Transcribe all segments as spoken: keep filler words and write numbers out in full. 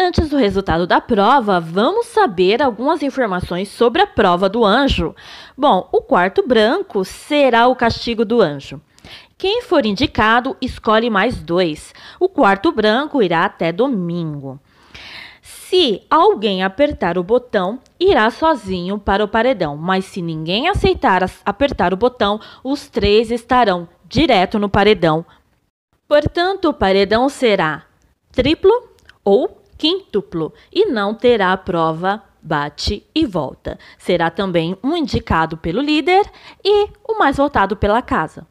Antes do resultado da prova, vamos saber algumas informações sobre a prova do anjo. Bom, o quarto branco será o castigo do anjo. Quem for indicado, escolhe mais dois. O quarto branco irá até domingo. Se alguém apertar o botão, irá sozinho para o paredão. Mas se ninguém aceitar apertar o botão, os três estarão direto no paredão. Portanto, o paredão será triplo ou quíntuplo e não terá prova bate e volta. Será também um indicado pelo líder e o mais votado pela casa.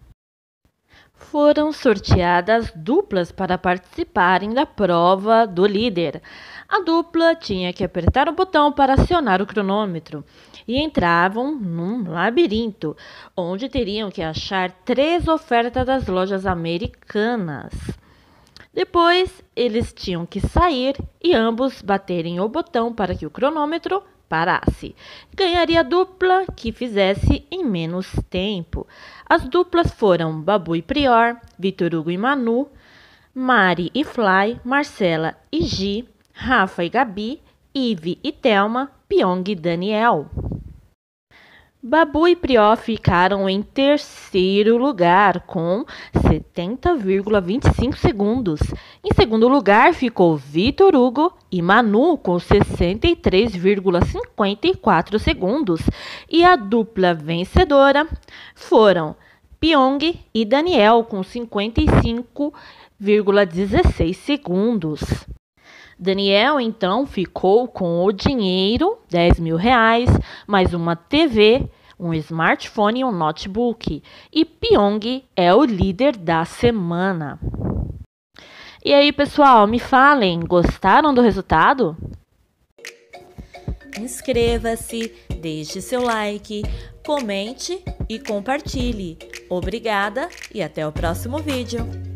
Foram sorteadas duplas para participarem da prova do líder. A dupla tinha que apertar o botão para acionar o cronômetro e entravam num labirinto, onde teriam que achar três ofertas das lojas americanas. Depois, eles tinham que sair e ambos baterem o botão para que o cronômetro parasse. Ganharia a dupla que fizesse em menos tempo. As duplas foram Babu e Prior, Vitor Hugo e Manu, Mari e Fly, Marcela e Gi, Rafa e Gabi, Ive e Thelma, Pyong e Daniel. Babu e Prior ficaram em terceiro lugar, com setenta vírgula vinte e cinco segundos. Em segundo lugar ficou Vitor Hugo e Manu, com sessenta e três vírgula cinquenta e quatro segundos. E a dupla vencedora foram Pyong e Daniel, com cinquenta e cinco vírgula dezesseis segundos. Daniel, então, ficou com o dinheiro, dez mil reais, mais uma T V, um smartphone e um notebook. E Pyong é o líder da semana. E aí, pessoal, me falem, gostaram do resultado? Inscreva-se, deixe seu like, comente e compartilhe. Obrigada e até o próximo vídeo.